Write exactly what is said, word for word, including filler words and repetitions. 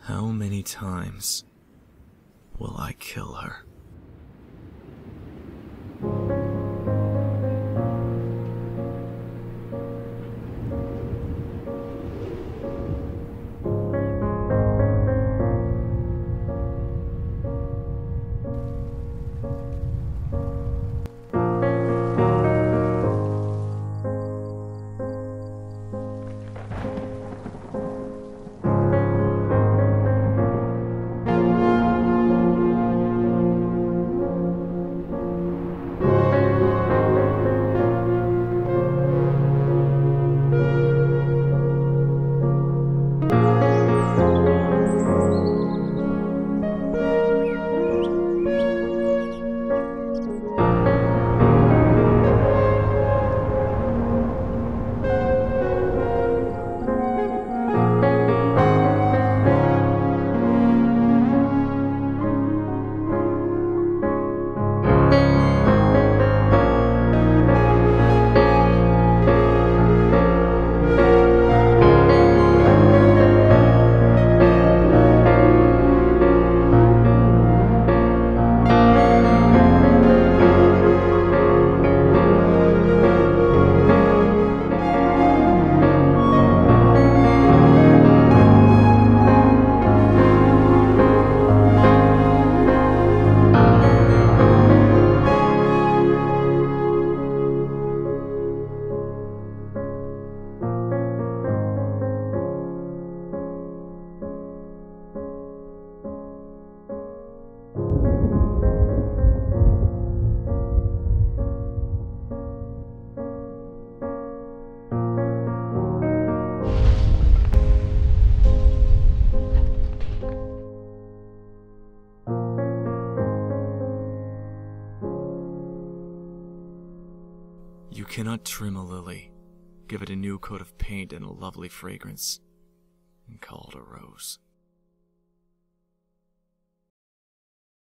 How many times will I kill her? You cannot trim a lily, give it a new coat of paint and a lovely fragrance, and call it a rose.